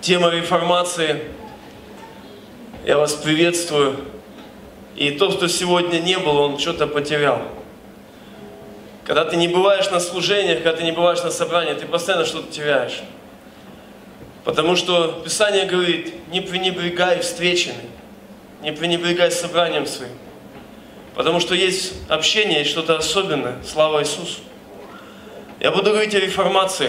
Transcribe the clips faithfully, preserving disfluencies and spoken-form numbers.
Тема реформации. Я вас приветствую. И тот, кто сегодня не был, он что-то потерял. Когда ты не бываешь на служениях, когда ты не бываешь на собраниях, ты постоянно что-то теряешь. Потому что Писание говорит: не пренебрегай встречами, не пренебрегай собранием своим. Потому что есть общение, есть что-то особенное. Слава Иисусу. Я буду говорить о реформации.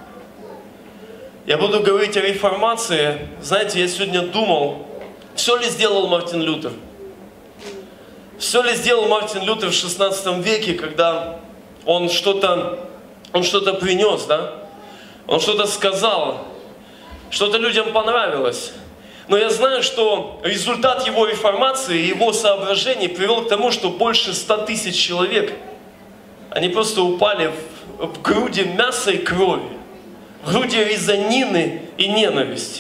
Я буду говорить о реформации. Знаете, я сегодня думал, все ли сделал Мартин Лютер? Все ли сделал Мартин Лютер в шестнадцатом веке, когда он что-то он что-то принес, да? Он что-то сказал, что-то людям понравилось. Но я знаю, что результат его реформации, его соображений привел к тому, что больше ста тысяч человек, они просто упали в, в груди мяса и крови, в груди резанины и ненависти.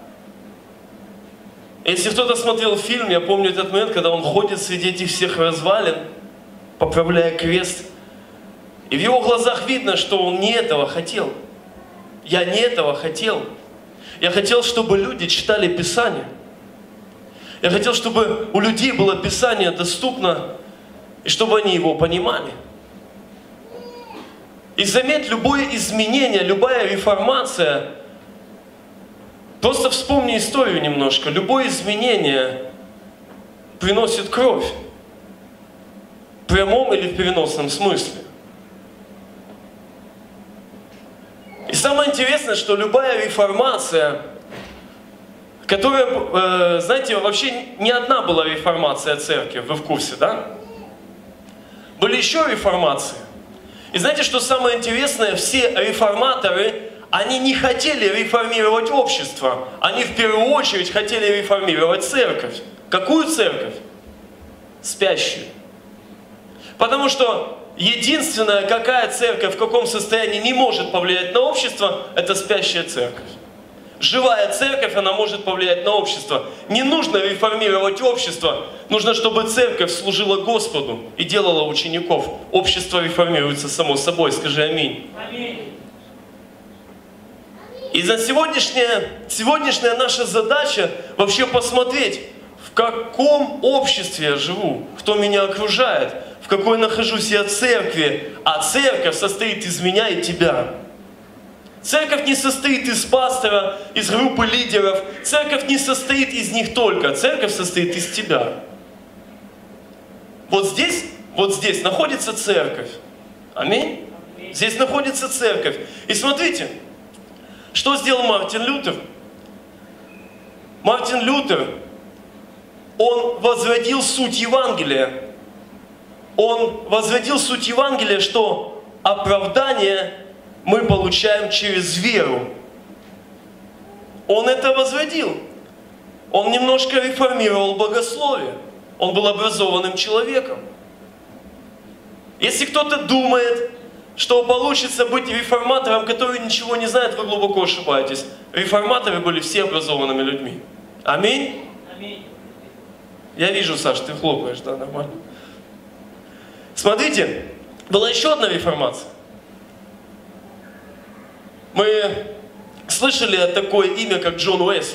Если кто-то смотрел фильм, я помню этот момент, когда он ходит среди этих всех развалин, поправляя крест. И в его глазах видно, что он не этого хотел. Я не этого хотел. Я хотел, чтобы люди читали Писание. Я хотел, чтобы у людей было Писание доступно, и чтобы они его понимали. И заметь, любое изменение, любая реформация, просто вспомни историю немножко, любое изменение приносит кровь. В прямом или в переносном смысле. И самое интересное, что любая реформация, которая, э, знаете, вообще не одна была реформация церкви, вы в курсе, да? Были еще реформации. И знаете, что самое интересное? Все реформаторы, они не хотели реформировать общество. Они в первую очередь хотели реформировать церковь. Какую церковь? Спящую. Потому что единственная, какая церковь в каком состоянии не может повлиять на общество, это спящая церковь. Живая церковь, она может повлиять на общество. Не нужно реформировать общество. Нужно, чтобы церковь служила Господу и делала учеников. Общество реформируется само собой. Скажи аминь. Аминь. И за сегодняшняя, сегодняшняя наша задача вообще посмотреть, в каком обществе я живу, кто меня окружает, в какой нахожусь я церкви, а церковь состоит из меня и тебя. Церковь не состоит из пастора, из группы лидеров. Церковь не состоит из них только. Церковь состоит из тебя. Вот здесь, вот здесь находится церковь. Аминь? Здесь находится церковь. И смотрите, что сделал Мартин Лютер? Мартин Лютер, он возводил суть Евангелия. Он возводил суть Евангелия, что оправдание мы получаем через веру. Он это возводил. Он немножко реформировал богословие. Он был образованным человеком. Если кто-то думает, что получится быть реформатором, который ничего не знает, вы глубоко ошибаетесь. Реформаторы были все образованными людьми. Аминь? Аминь. Я вижу, Саш, ты хлопаешь, да, нормально. Смотрите, была еще одна реформация. Мы слышали о такое имя, как Джон Уэсли.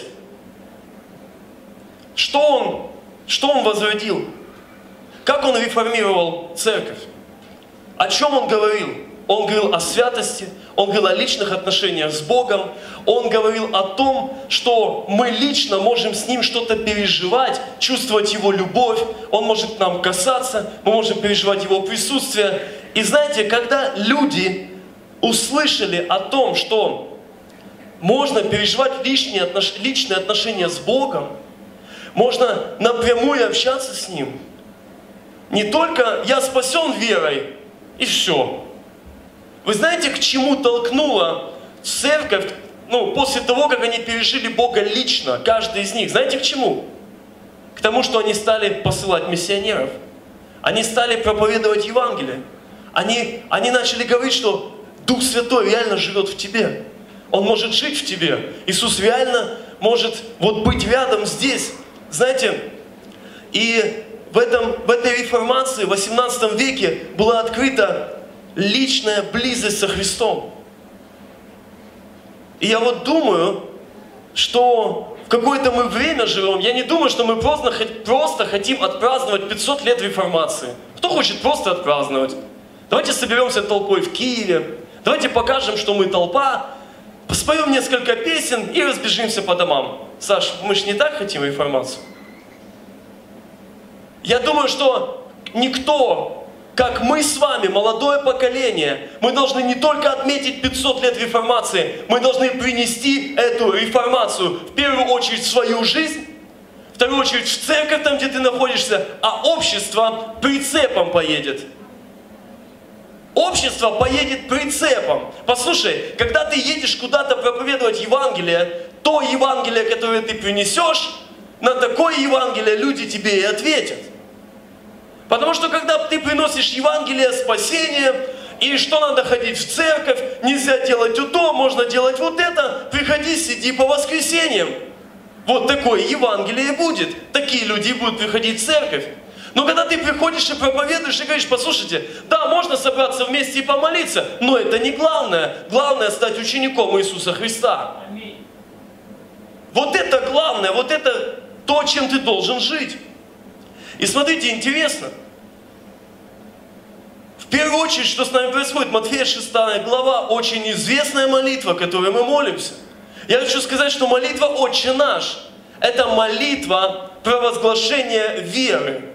Что он, что он возводил? Как он реформировал церковь? О чем он говорил? Он говорил о святости, он говорил о личных отношениях с Богом, он говорил о том, что мы лично можем с Ним что-то переживать, чувствовать Его любовь, Он может нам касаться, мы можем переживать Его присутствие. И знаете, когда люди услышали о том, что можно переживать личные, отнош... личные отношения с Богом, можно напрямую общаться с Ним, не только я спасен верой, и все. Вы знаете, к чему толкнула церковь, ну, после того, как они пережили Бога лично, каждый из них? Знаете, к чему? К тому, что они стали посылать миссионеров. Они стали проповедовать Евангелие. Они, они начали говорить, что Дух Святой реально живет в тебе. Он может жить в тебе. Иисус реально может вот быть рядом здесь. Знаете, и в, этом, в этой реформации в восемнадцатом веке была открыта личная близость со Христом. И я вот думаю, что в какое-то мы время живем. Я не думаю, что мы просто, просто хотим отпраздновать пятьсот лет реформации. Кто хочет просто отпраздновать? Давайте соберемся толпой в Киеве. Давайте покажем, что мы толпа. Споем несколько песен и разбежимся по домам. Саш, мы же не так хотим реформацию? Я думаю, что никто, как мы с вами, молодое поколение, мы должны не только отметить пятьсот лет реформации, мы должны принести эту реформацию в первую очередь в свою жизнь, в вторую очередь в церковь, там, где ты находишься, а общество прицепом поедет. Общество поедет прицепом. Послушай, когда ты едешь куда-то проповедовать Евангелие, то Евангелие, которое ты принесешь, на такое Евангелие люди тебе и ответят. Потому что когда ты приносишь Евангелие спасения, и что надо ходить в церковь, нельзя делать то, можно делать вот это, приходи, сиди по воскресеньям. Вот такое Евангелие будет. Такие люди будут приходить в церковь. Но когда ты приходишь и проповедуешь, и говоришь, послушайте, да, можно собраться вместе и помолиться, но это не главное. Главное стать учеником Иисуса Христа. Вот это главное, вот это то, чем ты должен жить. И смотрите, интересно. В первую очередь, что с нами происходит, Матфея шестая глава, очень известная молитва, которой мы молимся. Я хочу сказать, что молитва «Отче наш» – это молитва провозглашения веры.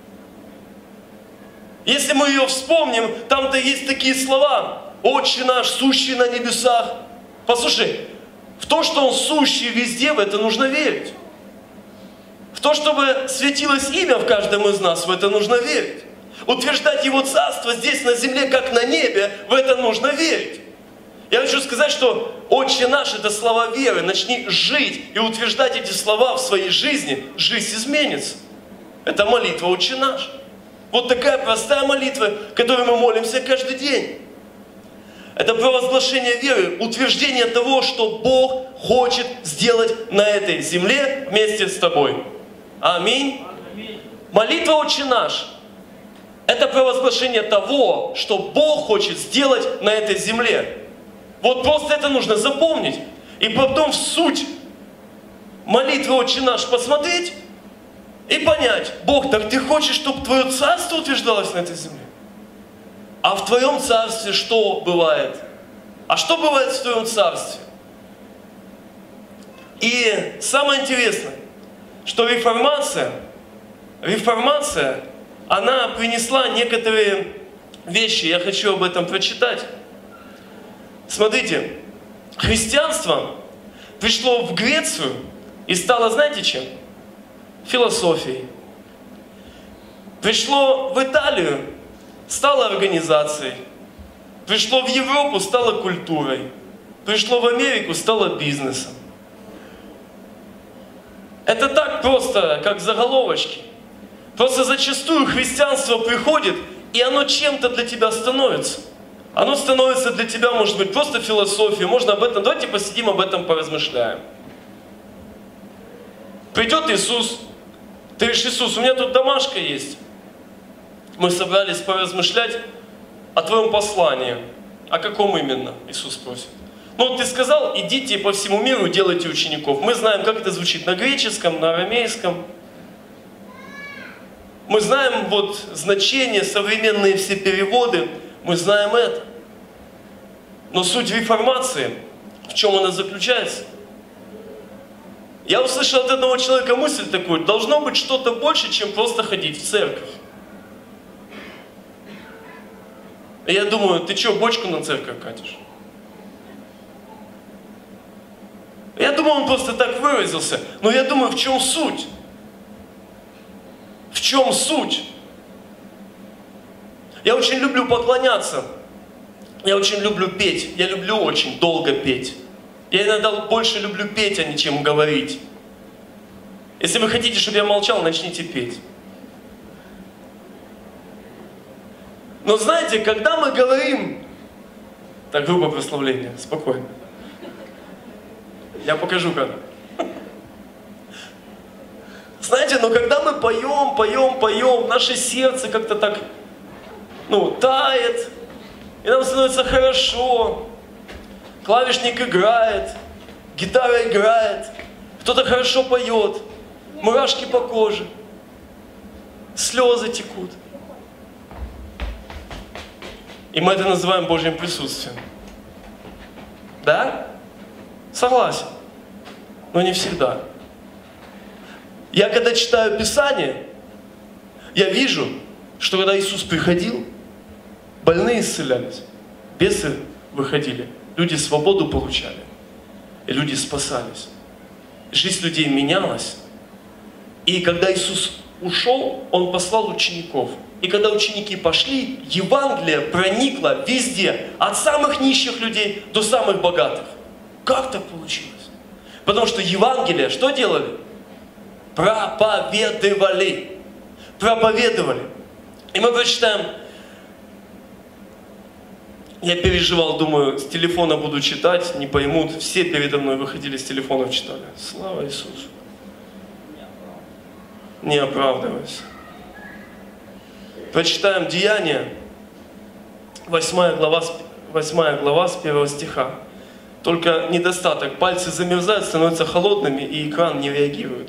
Если мы ее вспомним, там-то есть такие слова: «Отче наш, сущий на небесах». Послушай, в то, что Он сущий везде, в это нужно верить. В то, чтобы светилось имя в каждом из нас, в это нужно верить. Утверждать Его царство здесь на земле, как на небе, в это нужно верить. Я хочу сказать, что «Отче наш» — это слова веры. Начни жить и утверждать эти слова в своей жизни, жизнь изменится. Это молитва «Отче наш». Вот такая простая молитва, которой мы молимся каждый день. Это провозглашение веры, утверждение того, что Бог хочет сделать на этой земле вместе с тобой. Аминь. Аминь. Молитва «Отче наш» — это провозглашение того, что Бог хочет сделать на этой земле. Вот просто это нужно запомнить. И потом в суть молитвы «Отче наш» посмотреть и понять: Бог, так ты хочешь, чтобы Твое царство утверждалось на этой земле? А в Твоем царстве что бывает? А что бывает в Твоем царстве? И самое интересное, что реформация, реформация, она принесла некоторые вещи. Я хочу об этом прочитать. Смотрите, христианство пришло в Грецию и стало, знаете чем? Философией. Пришло в Италию, стало организацией. Пришло в Европу, стало культурой. Пришло в Америку, стало бизнесом. Это так просто, как заголовочки. Просто зачастую христианство приходит, и оно чем-то для тебя становится. Оно становится для тебя, может быть, просто философией. Можно об этом, давайте посидим, об этом поразмышляем. Придет Иисус. Ты говоришь: Иисус, у меня тут домашка есть. Мы собрались поразмышлять о Твоем послании. О каком именно? Иисус просит. Ну вот ты сказал: идите по всему миру и делайте учеников. Мы знаем, как это звучит на греческом, на арамейском. Мы знаем вот значение, современные все переводы. Мы знаем это. Но суть реформации, в чем она заключается? Я услышал от одного человека мысль такую: должно быть что-то больше, чем просто ходить в церковь. И я думаю: ты что, бочку на церковь катишь? Я думаю, он просто так выразился. Но я думаю, в чем суть? В чем суть? Я очень люблю поклоняться. Я очень люблю петь. Я люблю очень долго петь. Я иногда больше люблю петь, а не чем говорить. Если вы хотите, чтобы я молчал, начните петь. Но знаете, когда мы говорим... Так, грубое прославление, спокойно. Я покажу как. Знаете, но когда мы поем, поем, поем, наше сердце как-то так, ну, тает, и нам становится хорошо. Клавишник играет, гитара играет, кто-то хорошо поет, мурашки по коже, слезы текут. И мы это называем Божьим присутствием. Да? Согласен. Но не всегда. Я когда читаю Писание, я вижу, что когда Иисус приходил, больные исцелялись, бесы выходили, люди свободу получали, и люди спасались. Жизнь людей менялась. И когда Иисус ушел, Он послал учеников. И когда ученики пошли, Евангелие проникло везде, от самых нищих людей до самых богатых. Как так получилось? Потому что Евангелие что делали? Проповедовали. Проповедовали. И мы прочитаем, я переживал, думаю, с телефона буду читать, не поймут. Все передо мной выходили с телефонов, читали. Слава Иисусу. Не оправдывайся. Прочитаем Деяния, восьмая глава, восьмая глава с первого стиха. Только недостаток. Пальцы замерзают, становятся холодными, и экран не реагирует.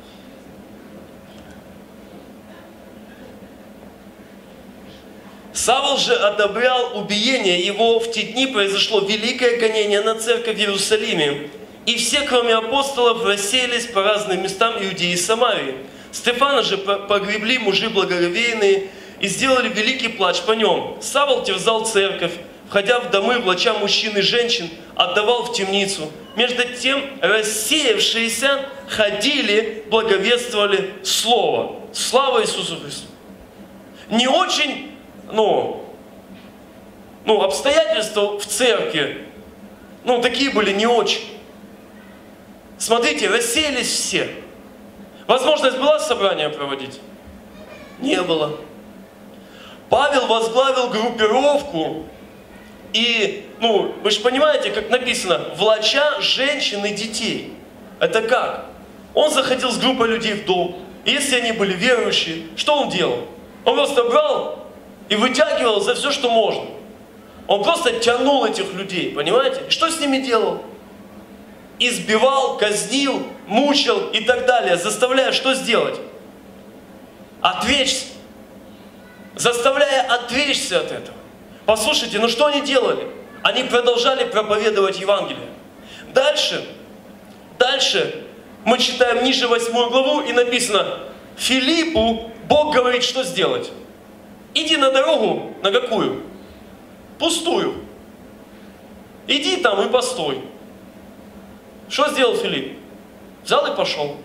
Савл же одобрял убиение его. В те дни произошло великое гонение на церковь в Иерусалиме. И все, кроме апостолов, рассеялись по разным местам Иудеи и Самарии. Стефана же погребли мужи благоговейные и сделали великий плач по нем. Савл терзал церковь, входя в домы, влача мужчин и женщин, отдавал в темницу. Между тем рассеявшиеся ходили, благовествовали Слово. Слава Иисусу Христу! Не очень, ну, ну, обстоятельства в церкви, ну, такие были не очень. Смотрите, рассеялись все. Возможность была собрание проводить? Не было. Павел возглавил группировку, и, ну, вы же понимаете, как написано, влача женщин и детей. Это как? Он заходил с группой людей в дом, и если они были верующие, что он делал? Он просто брал и вытягивал за все, что можно. Он просто тянул этих людей, понимаете? И что с ними делал? Избивал, казнил, мучил и так далее, заставляя что сделать? Отречься. Заставляя отречься от этого. Послушайте, ну что они делали? Они продолжали проповедовать Евангелие. Дальше, дальше мы читаем ниже восьмую главу, и написано, Филиппу Бог говорит, что сделать? Иди на дорогу, на какую? Пустую. Иди там и постой. Что сделал Филипп? Взял и пошел.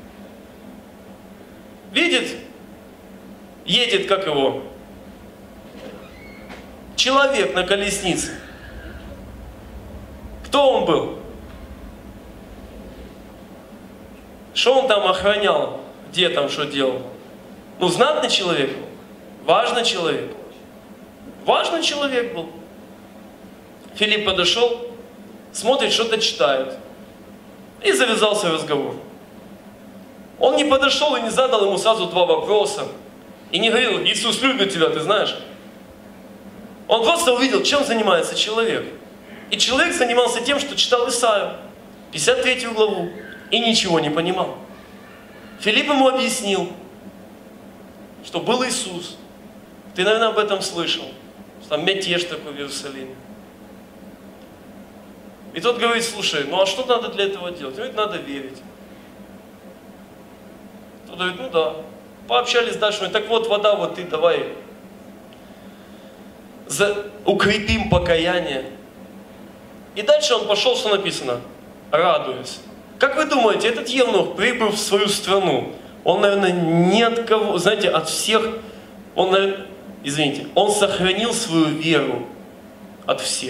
Видит, едет, как его, человек на колеснице. Кто он был? Что он там охранял? Где там что делал? Ну, знатный человек был. Важный человек. Важный человек был. Филипп подошел, смотрит, что-то читает. И завязался разговор. Он не подошел и не задал ему сразу два вопроса. И не говорил, Иисус любит тебя, ты знаешь. Он просто увидел, чем занимается человек. И человек занимался тем, что читал Исаию, пятьдесят третью главу, и ничего не понимал. Филипп ему объяснил, что был Иисус. Ты, наверное, об этом слышал. Что там мятеж такой в Иерусалиме. И тот говорит, слушай, ну а что надо для этого делать? Он говорит, надо верить. Тот говорит, ну да. Пообщались дальше, он говорит, так вот вода, вот ты давай за... укрепим покаяние. И дальше он пошел, что написано, радуясь. Как вы думаете, этот евнух, прибыв в свою страну, он, наверное, ни от кого, знаете, от всех, он, наверное, извините, он сохранил свою веру от всех.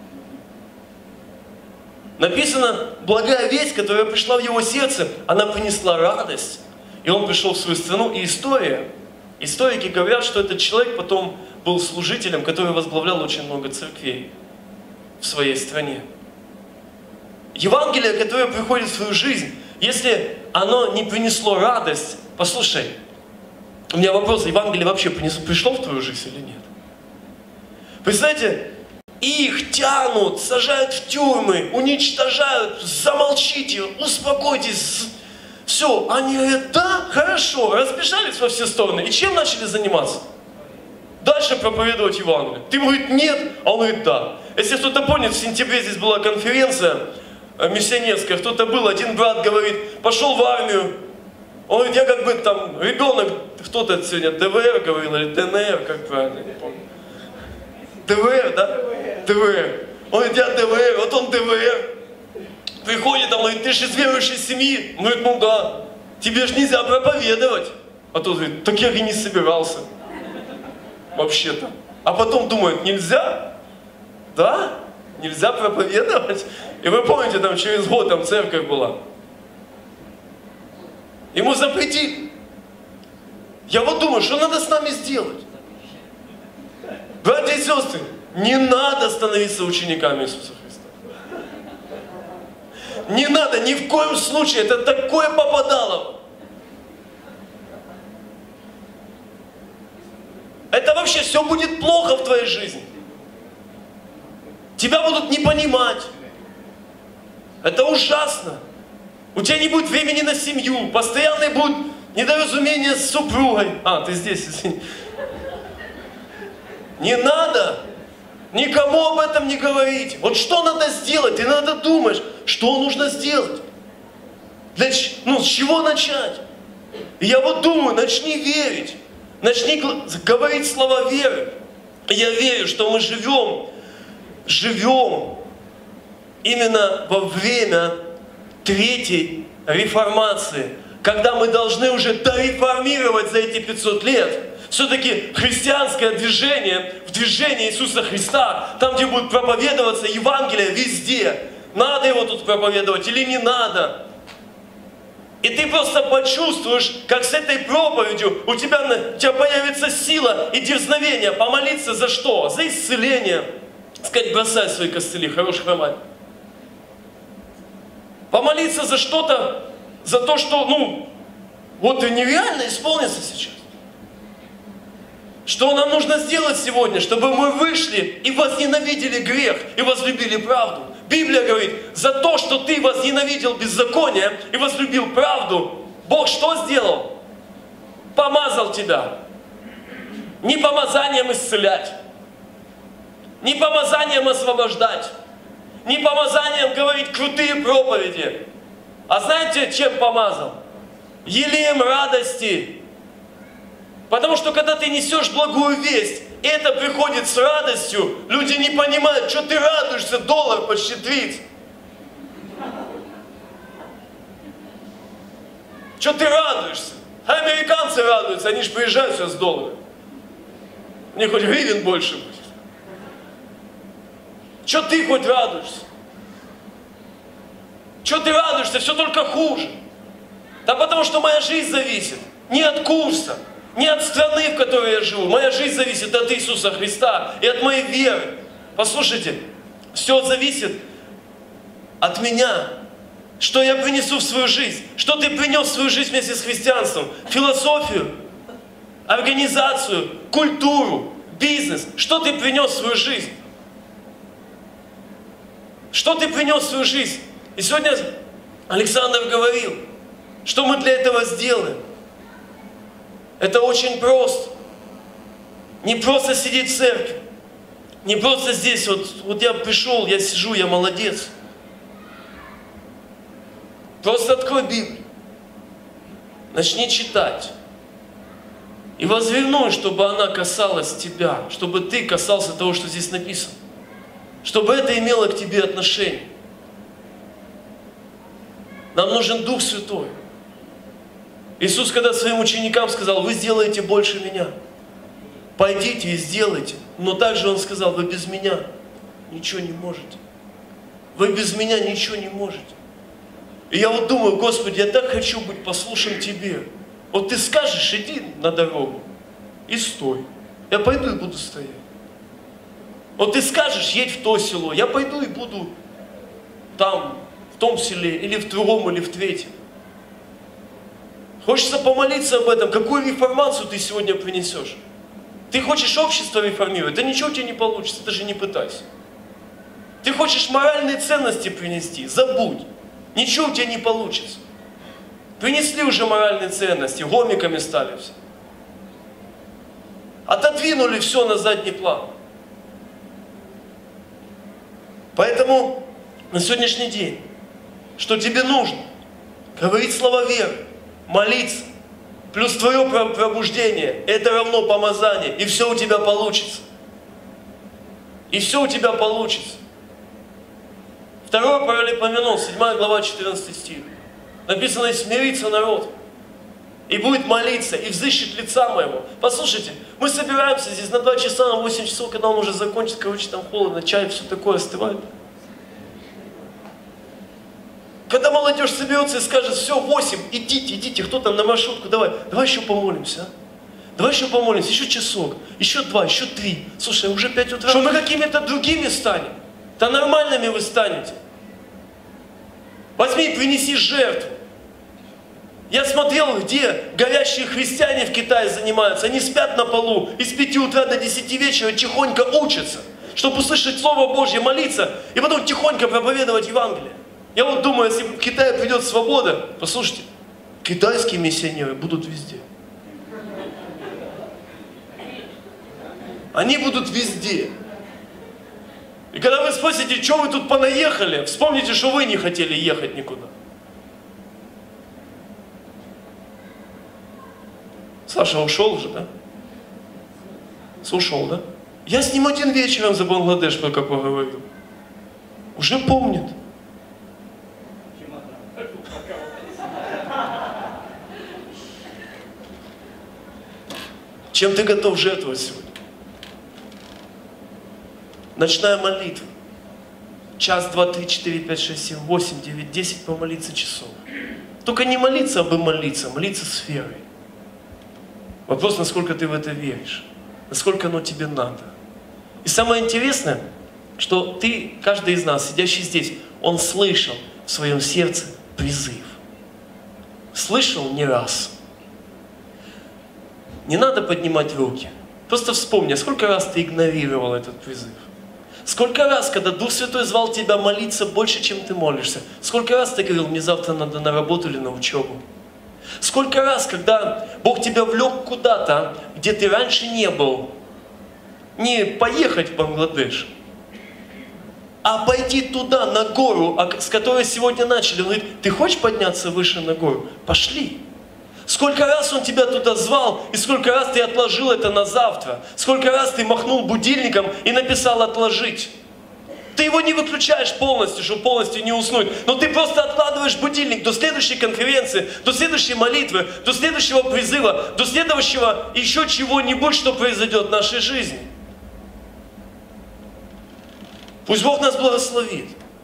Написано, благая весть, которая пришла в его сердце, она принесла радость. И он пришел в свою страну, и история, историки говорят, что этот человек потом был служителем, который возглавлял очень много церквей в своей стране. Евангелие, которое приходит в твою жизнь, если оно не принесло радость, послушай, у меня вопрос, Евангелие вообще принесло, пришло в твою жизнь или нет? Представляете, И их тянут, сажают в тюрьмы, уничтожают. Замолчите, успокойтесь. Все, они говорят, да, хорошо, разбежались во все стороны. И чем начали заниматься? Дальше проповедовать Евангелие. Ты говорит, нет, а он говорит, да. Если кто-то помнит, в сентябре здесь была конференция миссионерская, кто-то был, один брат говорит, пошел в армию. Он говорит, я как бы там ребенок, кто-то сегодня ДВР говорил, или ДНР, как правильно, не помню. ДВР, да? ДВР. Он говорит, я ДВР, вот он ДВР. Приходит, он говорит, ты же из верующей семьи. Он говорит, ну да, тебе же нельзя проповедовать. А тот говорит, так я и не собирался. Вообще-то. А потом думает, нельзя? Да, нельзя проповедовать. И вы помните, там через год там церковь была. Ему запретили. Я вот думаю, что надо с нами сделать? Братья и сестры, не надо становиться учениками Иисуса Христа. Не надо, ни в коем случае. Это такое попадалово. Это вообще все будет плохо в твоей жизни. Тебя будут не понимать. Это ужасно. У тебя не будет времени на семью. Постоянные будут недоразумения с супругой. А, ты здесь, извини. Не надо. Никому об этом не говорить. Вот что надо сделать? Ты надо думаешь, что нужно сделать. Для, ну, с чего начать? И я вот думаю, начни верить. Начни говорить слова веры. Я верю, что мы живем, живем именно во время Третьей реформации, когда мы должны уже дореформировать за эти пятьсот лет. Все-таки христианское движение, в движении Иисуса Христа, там, где будет проповедоваться Евангелие везде. Надо его тут проповедовать или не надо? И ты просто почувствуешь, как с этой проповедью у тебя, у тебя появится сила и дерзновение помолиться за что? За исцеление. Сказать, бросай свои костыли, хороший хромать. Помолиться за что-то, за то, что, ну, вот и нереально исполнится сейчас. Что нам нужно сделать сегодня, чтобы мы вышли и возненавидели грех, и возлюбили правду. Библия говорит, за то, что ты возненавидел беззаконие и возлюбил правду, Бог что сделал? Помазал тебя. Не помазанием исцелять, не помазанием освобождать, не помазанием говорить крутые проповеди. А знаете, чем помазал? Елеем радости. Потому что когда ты несешь благую весть, и это приходит с радостью, люди не понимают, что ты радуешься, доллар почти тридцать. Что ты радуешься? А американцы радуются, они же приезжают все с долларом. У них хоть гривен больше будет. Что ты хоть радуешься? Что ты радуешься? Все только хуже. Да потому что моя жизнь зависит не от курса, не от страны, в которой я живу. Моя жизнь зависит от Иисуса Христа и от моей веры. Послушайте, все зависит от меня. Что я принесу в свою жизнь? Что ты принес в свою жизнь вместе с христианством? Философию, организацию, культуру, бизнес. Что ты принес в свою жизнь? Что ты принес в свою жизнь? И сегодня Александр говорил, что мы для этого сделаем. Это очень просто. Не просто сидеть в церкви. Не просто здесь, вот, вот я пришел, я сижу, я молодец. Просто открой Библию. Начни читать. И возвернуй, чтобы она касалась тебя. Чтобы ты касался того, что здесь написано. Чтобы это имело к тебе отношение. Нам нужен Дух Святой. Иисус, когда своим ученикам сказал, вы сделаете больше меня. Пойдите и сделайте. Но также Он сказал, вы без меня ничего не можете. Вы без меня ничего не можете. И я вот думаю, Господи, я так хочу быть послушным Тебе. Вот Ты скажешь, иди на дорогу и стой. Я пойду и буду стоять. Вот Ты скажешь, едь в то село. Я пойду и буду там, в том селе, или в другом, или в третьем. Хочется помолиться об этом. Какую реформацию ты сегодня принесешь? Ты хочешь общество реформировать? Да ничего у тебя не получится, даже не пытайся. Ты хочешь моральные ценности принести? Забудь. Ничего у тебя не получится. Принесли уже моральные ценности, гомиками стали все. Отодвинули все на задний план. Поэтому на сегодняшний день, что тебе нужно? Говорить слова веры, молиться, плюс твое пробуждение, это равно помазание, и все у тебя получится. И все у тебя получится. Второе Паралипоменон, седьмая глава, четырнадцатый стих. Написано: и смирится народ, и будет молиться, и взыщет лица моего. Послушайте, мы собираемся здесь на два часа, на восемь часов, когда он уже закончит, короче, там холодно, чай, все такое остывает. Когда молодежь соберется и скажет: все, восемь, идите, идите, кто там на маршрутку, давай, давай еще помолимся, а? Давай еще помолимся, еще часок, еще два, еще три. Слушай, уже пять утра. Что мы какими-то другими станем? Да нормальными вы станете. Возьми и принеси жертву. Я смотрел, где горящие христиане в Китае занимаются. Они спят на полу и с пяти утра до десяти вечера тихонько учатся, чтобы услышать Слово Божье, молиться и потом тихонько проповедовать Евангелие. Я вот думаю, если в Китае придет свобода, послушайте, китайские миссионеры будут везде. Они будут везде. И когда вы спросите, что вы тут понаехали, вспомните, что вы не хотели ехать никуда. Саша ушел уже, да? Ушел, да? Я с ним один вечером за Бангладеш только поговорил. Уже помнит. Чем ты готов жертвовать сегодня? Ночная молитва. Час, два, три, четыре, пять, шесть, семь, восемь, девять, десять помолиться часов. Только не молиться, а бы молиться, молиться с верой. Вопрос, насколько ты в это веришь, насколько оно тебе надо. И самое интересное, что ты, каждый из нас, сидящий здесь, он слышал в своем сердце призыв. Слышал не раз. Не надо поднимать руки. Просто вспомни, сколько раз ты игнорировал этот призыв. Сколько раз, когда Дух Святой звал тебя молиться больше, чем ты молишься. Сколько раз ты говорил: мне завтра надо на работу или на учебу. Сколько раз, когда Бог тебя влек куда-то, где ты раньше не был. Не поехать в Бангладеш, а пойти туда, на гору, с которой сегодня начали. Он говорит: ты хочешь подняться выше на гору? Пошли. Сколько раз Он тебя туда звал, и сколько раз ты отложил это на завтра. Сколько раз ты махнул будильником и написал «отложить». Ты его не выключаешь полностью, чтобы полностью не уснуть. Но ты просто откладываешь будильник до следующей конференции, до следующей молитвы, до следующего призыва, до следующего еще чего-нибудь, что произойдет в нашей жизни. Пусть Бог нас благословит.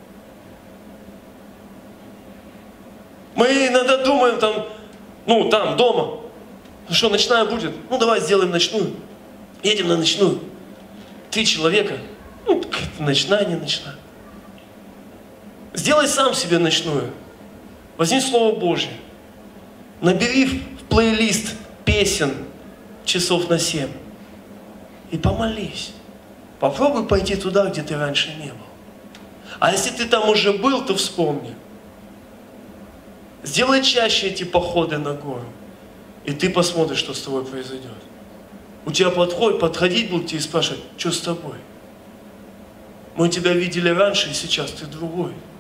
Мы иногда думаем там, ну там, дома, ну что, ночная будет? Ну давай сделаем ночную. Едем на ночную. Три человека. Ну, какая-то ночная, не ночная. Сделай сам себе ночную. Возьми Слово Божье. Набери в плейлист песен часов на семь. И помолись. Попробуй пойти туда, где ты раньше не был. А если ты там уже был, то вспомни. Сделай чаще эти походы на гору. И ты посмотришь, что с тобой произойдет. У тебя подходит, подходить будут тебе и спрашивать: что с тобой? Мы тебя видели раньше, и сейчас ты другой.